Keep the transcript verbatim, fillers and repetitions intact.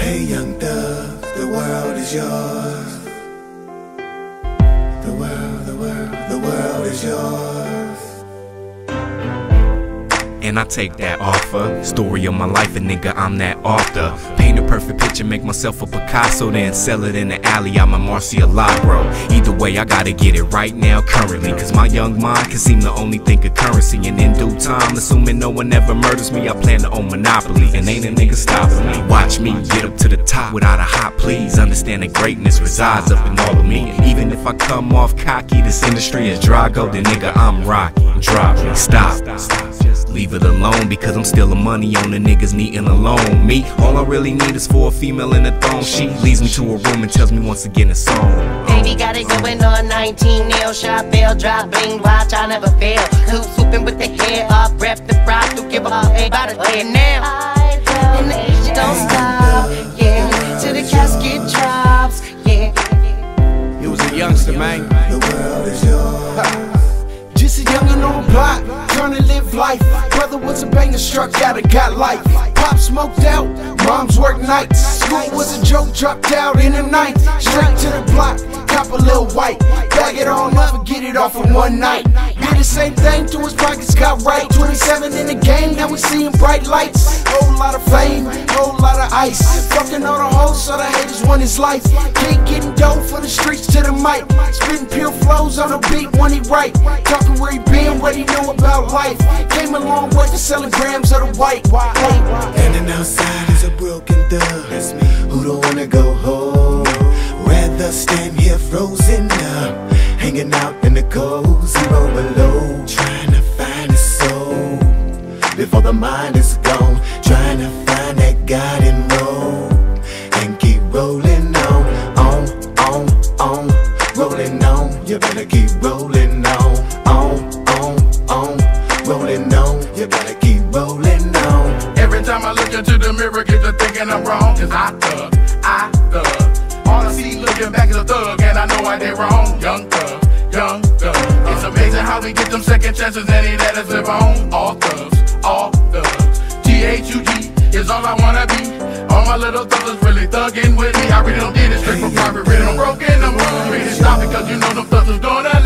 Hey young thug, the world is yours. The world, the world, the world is yours. And I take that offer. Story of my life, a nigga, I'm that author. Paint a perfect picture, make myself a Picasso, then sell it in the alley, I'm a Murcielago. Either way, I gotta get it right now, currently, cause my young mind can seem to only think of currency. And in due time, assuming no one ever murders me, I plan to own Monopoly, and ain't a nigga stopping me. Watch me get up to the top without a hot please. Understand that greatness resides up in all of me. And even if I come off cocky, this industry is Drago, then nigga, I'm Rocky. Drop me, stop, leave it alone, because I'm still a money on the niggas needing a loan. Me, all I really need is for a female in a thong. She leads me to a room and tells me once again it's on. Baby got it going on, nineteen nail shot, bell drop, bling, watch, I never fail. Who's swooping with the hair up, rep the frock, don't give a fuck about it, lay it now. And the age don't stop, yeah, till the casket drops, yeah. You was a youngster, man. The world is yours. Just a youngin' on the block, trying to live life. Brother was a banger, struck out and got life. Pop smoked out, moms work nights. School was a joke, dropped out in the night. Straight to the block, cop a little white. Bag it on up and get it off in one night. Did the same thing till his pockets got right. twenty-seven in the game, now we seeing bright lights. Whole lot of fame, whole lot of ice. Fucking all the hoes, so the haters want his life. Kid getting dope for the streets to the mic. Spitting pure flows on the beat when he write. Talking where he been, what he know about life. Came a long way to selling grams of the white. Standing outside is a broken thug. That's me. Who don't wanna go home? Rather stand here frozen up, hanging out in the cold, zero below, trying to find a soul before the mind is gone. Trying to find that God and roll and keep rolling on, on, on, on, rolling on. You better keep rolling on, on, on, on, rolling on. You better keep rolling on. Every time I look into the mirror, get to thinking I'm wrong, cause I thug, I thug. All I see looking back is a thug, and I know I did wrong. Young thug, young thug. It's amazing how we get them second chances and he let us live on. All thugs, all thugs. T H U G is all I wanna be. All my little thugs really thugging with me. I really don't get it straight from private. Really don't broken, I'm really stop because you know them thugs is gonna